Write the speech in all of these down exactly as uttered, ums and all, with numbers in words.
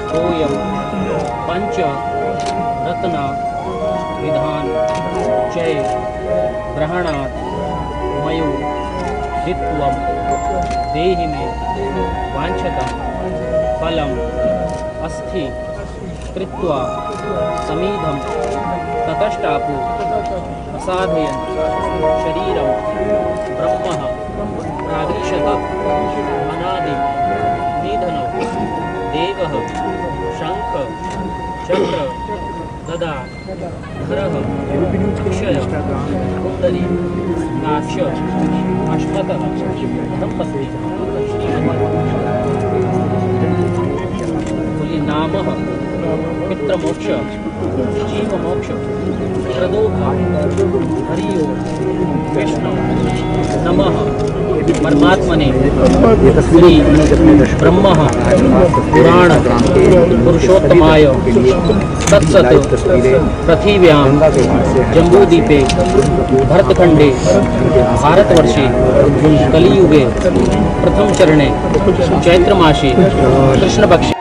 तोयम पंच रत्ना विधान जय ग्रहणात् मयो दित्वम देहि मे वांछतं फलम अस्थि कृत्वा समीधम ततष्टापो असाधयन् शरीरं ब्रह्म प्राविशत अनादि निधनौ देवः शंख चक्र गदा धरः अक्षय कुंडली काक्ष अश्वतः दंपति नामः पितृमोक्ष जीवमोक्ष प्रदोभा हरिओ विष्णु नमः परमात्मने श्री ब्रह्म पुराण पुरुषोत्तमाय तत्सत् पृथिव्यां जम्बूद्वीपे भरतखंडे भारतवर्षे कलियुगे प्रथम चरणे चैत्रमासे कृष्णपक्षे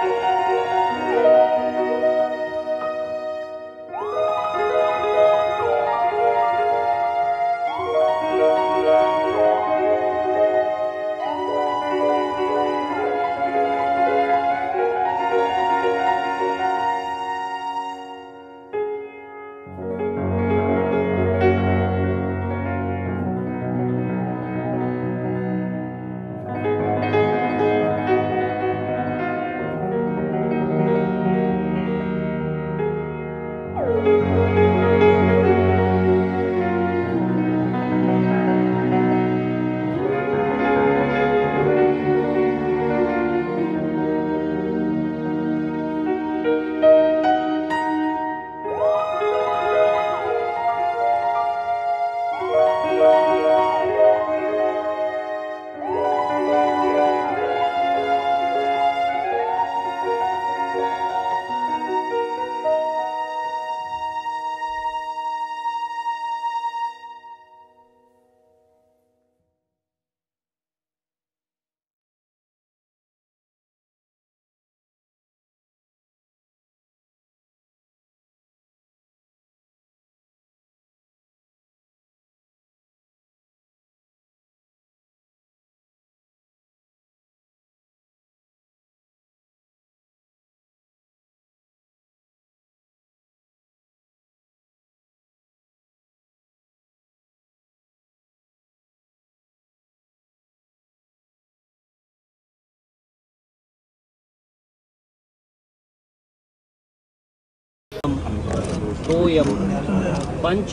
तोयम पंच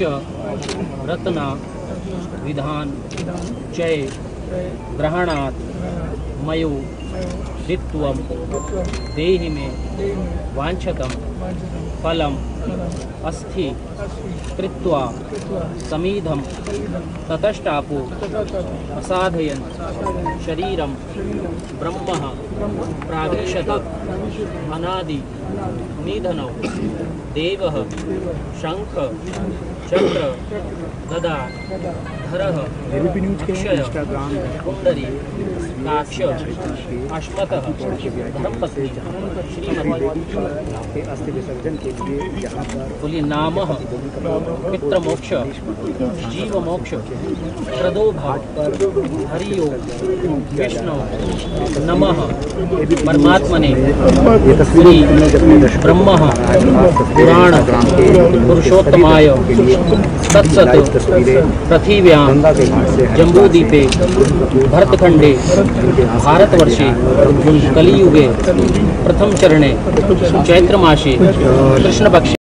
रत्ना विधान जय ग्रहणात् मयो दित्वम देहि मे वांछतं फलम अस्थि कृत्वा समीधम ततष्टापो असाधयन् शरीरं ब्रह्म प्राविशत अनादि निधनौ देवः शंख चक्र गदा धरः अक्षय कुंडली काक्ष अश्वतः दंपति अस्थि विसर्जन के लिए यहाँ पर नामः पितृमोक्ष जीवमोक्ष प्रदोभा हरिओ विष्णु नमः परमात्मने श्री ब्रह्म पुराण पुरुषोत्तमाय तत्सत् पृथिव्यां जम्बूद्वीपे भरतखंडे भारतवर्षे कलियुगे प्रथम चरणे चैत्रमासे कृष्णपक्षे